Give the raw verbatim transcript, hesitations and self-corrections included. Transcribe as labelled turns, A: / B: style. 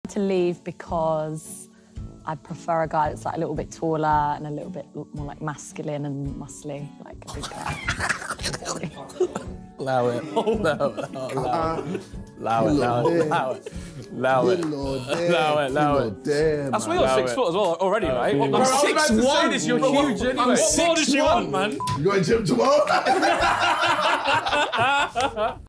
A: To leave because I prefer a guy that's like a little bit taller and a little bit more like masculine and muscly, like a big guy.
B: Allow it. Allow it. Allow it. Allow it. Allow it. Allow it. Allow it. Allow it. Allow it.
C: That's why you're six foot as well already, right?
B: I'm
C: Bro,
B: six one.
C: You're huge anyway. What more does she want, man?
D: You going to gym tomorrow?